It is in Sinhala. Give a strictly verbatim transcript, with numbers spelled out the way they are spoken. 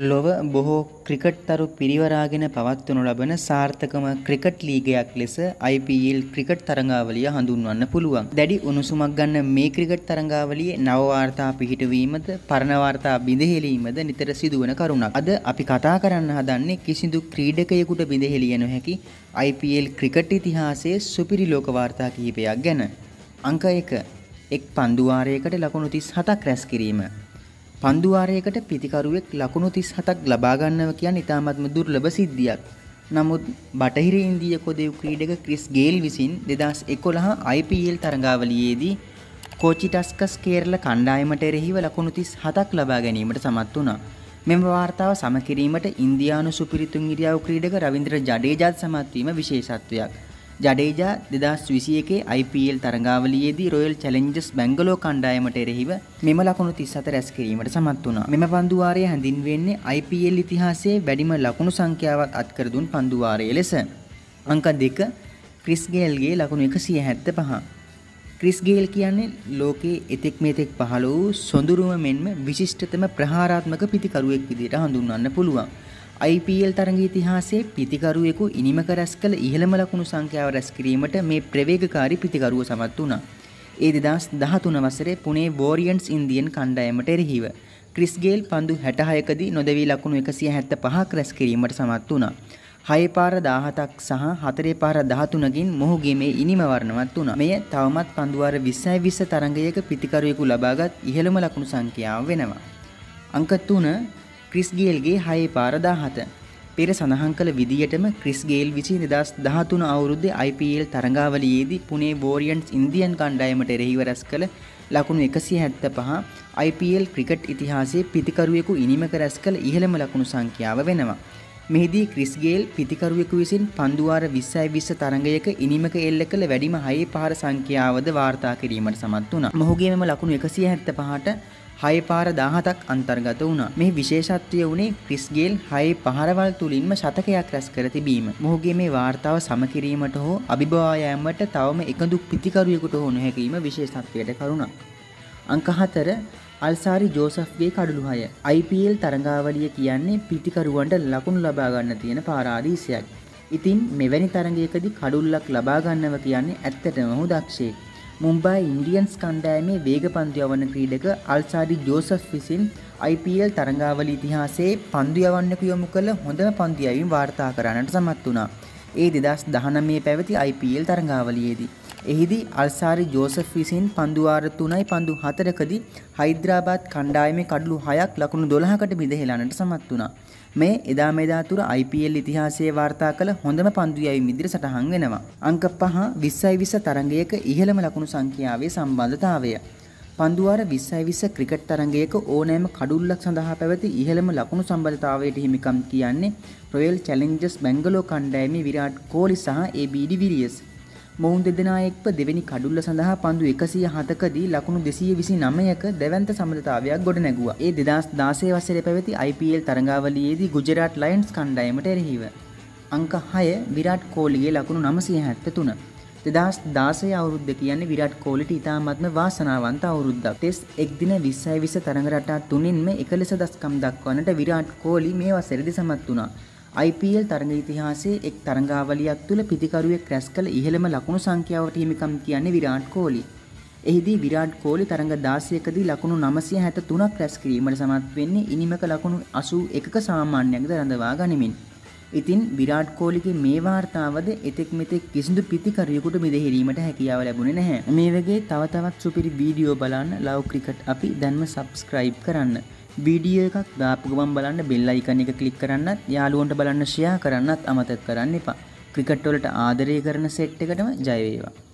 ලොව බොහෝ ක්‍රිකට්තරු පිරිවරාගෙන පවත්වනු ලබන සාර්ථකම ක්‍රිකට් ලීගයක් ලෙස I P L ක්‍රිකට් තරඟාවලිය හඳුන්වන්න පුළුවන්. දැඩි උණුසුමක් ගන්න මේ ක්‍රිකට් තරඟාවලියේ නව වාර්තා පිහිටවීමද පරණ වාර්තා බිඳහෙලීමද නිතර සිදුවන කරුණක්. අද අපි කතා කරන්න හදන්නේ කිසිදු ක්‍රීඩකයෙකුට බිඳහෙලිය නොහැකි I P L ක්‍රිකට් ඉතිහාසයේ සුපිරි ලෝක වාර්තා කිහිපයක් ගැන. අංක එක. එක් පන්දු වාරයකට ලකුණු තිස් හතක් රැස් කිරීම. පන්දු වාරයකට පිතිකරුවෙක් ලකුණු තිස් හතක් ලබා ගන්නව කියන්නේ ඉතාමත්ම දුර්ලභ සිද්ධියක්. නමුත් බටහිර ඉන්දිය කොදෙව් ක්‍රීඩක ක්‍රිස් ගේල් විසින් දෙදහස් එකොළහ I P L තරඟාවලියේදී කොචි ටස්කස් කේරළ කණ්ඩායමට එරෙහිව ලකුණු තිස් හතක් ලබා ගැනීමට සමත් වුණා. මෙම වාර්තාව සම කිරීමට ඉන්දියානු සුපිරි තුන් ඉරියව් ක්‍රීඩක රවින්ද්‍ර ජඩේජාත් සමත් වීම විශේෂත්වයක්. ජඩේජා දෙදහස් විසි එකේ I P L තරඟාවලියේදී රොයල් චැලෙන්ජර්ස් බැංගලෝර් කණ්ඩායමට එරෙහිව මෙම ලකුණු තිස් හත රැස් කිරීමට සමත් වුණා. මෙම පන්දු වාරය හැඳින්වෙන්නේ I P L ඉතිහාසයේ වැඩිම ලකුණු සංඛ්‍යාවක් අත්කර දුන් පන්දු වාරය ලෙස. අංක දෙක. ක්‍රිස් ගේල්ගේ ලකුණු එකසිය හැත්තෑ පහ. ක්‍රිස් ගේල් කියන්නේ ලෝකයේ එතෙක් මෙතෙක් පහළ වූ සොඳුරුම මෙන්ම විශිෂ්ටතම ප්‍රහාරාත්මක පිතිකරුවෙක් විදිහට හඳුන්වන්න පුළුවන්. I P L තරඟ ඉතිහාසයේ පිතිකරුවෙකු ඉනිමක රැස් කළ ඉහළම ලකුණු සංඛ්‍යාව රැස් කිරීමට මේ ප්‍රවේගකාරී පිතිකරුව සමත් වුණා. ඒ දෙදහස් දහතුන වසරේ පුනේ වෝරියන්ස් ඉන්දියන් කණ්ඩායමට එරෙහිව ක්‍රිස් ගේල් පන්දු හැටහයකදී නොදැවී ලකුණු එකසිය හැත්තෑ පහක් රැස් කිරීමට සමත් වුණා. හය පාර දාහතක් සහ හතර පාර දහතුනකින් මොහුගේ මේ ඉනිම වර්ණවත් වුණා. මෙය තවමත් පන්දු වාර විස්සයි විස්ස තරඟයක පිතිකරුවෙකු ලබාගත් ඉහළම ලකුණු සංඛ්‍යාව වෙනවා. අංක තුන. ක්‍රිස් ගේල්ගේ හය පාර දාහත. පෙර සඳහන් කළ විදියටම ක්‍රිස් ගේල් විසින් දෙදහස් දහතුන අවුරුද්දේ I P L තරඟාවලියේදී පුනේ වෝරියන්ස් ඉන්දියන් කණ්ඩායමට එරෙහිව රැස් කළ ලකුණු එකසිය හැත්තෑ පහ I P L ක්‍රිකට් ඉතිහාසයේ පිතිකරුවෙකු ඉනිමක රැස් කළ ඉහළම ලකුණු සංඛ්‍යාව වෙනවා. මෙහිදී ක්‍රිස් ගේල් පිතිකරුවෙකු විසින් පන්දු වාර විස්සයි විස්ස තරඟයක ඉනිමක එල්ල කළ වැඩිම හය පාර සංඛ්‍යාවද වාර්තා කිරීමට සමත් වුණා. මොහුගේ මෙම ලකුණු එකසිය හැත්තෑ පහට හය පාර දාහතක් අන්තර්ගත වුණා. මේ විශේෂත්වය වුණේ ක්‍රිස් ගේල් හය පහරවල් තුලින්ම ශතකයක් රැස් කර තිබීම. මොහුගේ මේ වාර්තාව සම කිරීමට හෝ අභිබවා යාමට තවම එකදු පිතිකරුවෙකුට හෝ නොහැකීම විශේෂත්වයට කරුණා. අංක හතර. අල්සාරි ජෝසෆ්ගේ කඩළු හය. I P L තරඟාවලිය කියන්නේ පිතිකරුවන්ට ලකුණු ලබා ගන්න තියෙන පාරාදීසයක්. ඉතින් මෙවැනි තරඟයකදී කඩුල්ලක් ලබා ගන්නව කියන්නේ ඇත්තටම ඔහු දක්ෂයෙක්. මුම්බයි ඉන්ඩියන්ස් කණ්ඩායමේ වේගපන්දු යවන ක්‍රීඩක අල්සාරි ජෝසෆ් විසින් I P L තරඟාවලිය ඉතිහාසයේ පන්දු යවන්නකු යොමු කළ හොඳම පන්දු යැවීම වාර්තා කරන්නට සමත් වුණා. ඒ දෙදහස් දහනවයේ පැවති I P L තරඟාවලියේදී. එහිදී අල්සාරි ජෝසෆ් විසින් පන්දු වාර තුනයි පන්දු හතරකදී හයිද්‍රාබාද් කණ්ඩායමේ කඩළු හයක් ලකුණු දොළහකට බිඳහෙලන්නට සමත් වුණා. මේ එදා මෙදා තුර I P L ඉතිහාසයේ වාර්තා කළ හොඳම පන්දු යැවීම විදිහට සටහන් වෙනවා. අංක පහ. විස්සයි විස්ස තරඟයක ඉහළම ලකුණු සංඛ්‍යාවේ සම්බන්ධතාවය. පන්දු වාර විස්සයි විස්ස ක්‍රිකට් තරඟයක ඕනෑම කඩුල්ලක් සඳහා පැවති ඉහළම ලකුණු සම්බන්ධතාවයට හිමිකම් කියන්නේ රොයල් චැලෙන්ජර්ස් බැංගලෝර් කණ්ඩායමේ විරාට් කෝලි සහ A B de Villiers. මොවුන් දෙදෙනා එක්ව දෙවෙනි කඩුල්ල සඳහා පන්දු එකසිය හතකදී ලකුණු දෙසිය විසි නවයක දැවැන්ත සමඳතාවයක් ගොඩනැගුවා. ඒ දෙදහස් දාසය වසරේ පැවති I P L තරඟාවලියේදී ගුජරාට් ලයන්ස් කණ්ඩායමට එරෙහිව. අංක හය. විරාට් කෝලිගේ ලකුණු නවසිය හැත්තෑ තුන. දෙදහස් දාසය අවුරුද්ද කියන්නේ විරාට් කෝලිට ඉතාමත්ම වාසනාවන්ත අවුරුද්දක්. ටෙස්ට් එක්දින විස්සයි විස්ස තරඟ රටා තුනින්ම එක ලෙස දස්කම් දක්වන්නට විරාට් කෝලි මේ වසරේදී සමත් වුණා. I P L තරඟ ඉතිහාසයේ එක් තරඟාවලියක් තුල පිතිකරුවෙක් රැස් කළ ඉහළම ලකුණු සංඛ්‍යාවට හිමිකම් කියන්නේ විරාට් කෝලි. එහිදී විරාට් කෝලි තරඟ දාසයකදී ලකුණු නවසිය හැත්තෑ තුනක් රැස් කිරීමට සමත් වෙන්නේ ඉනිමක ලකුණු අසූ එකක සාමාන්‍යයක්ද රඳවා ගනිමින්. ඉතින් විරාට් කෝලිගේ මේ වාර්තාවද එතෙක් මෙතෙක් කිසිදු පිතිකරුවෙකුට බිඳහෙරීමට හැකියාව ලැබුණේ නැහැ. මේ වගේ තව තවත් සුපිරි වීඩියෝ බලන්න ලව් ක්‍රිකට් අපි දැන්ම සබ්ස්ක්‍රයිබ් කරන්න. වීඩියෝ එකක් දාපු ගමන් බලන්න බෙල් අයිකන් එක ක්ලික් කරන්නත් යාළුවන්ට බලන්න ෂෙයා කරන්නත් අමතක කරන්න එපා. ක්‍රිකට් වලට ආදරය කරන සෙට් එකටම ජය වේවා.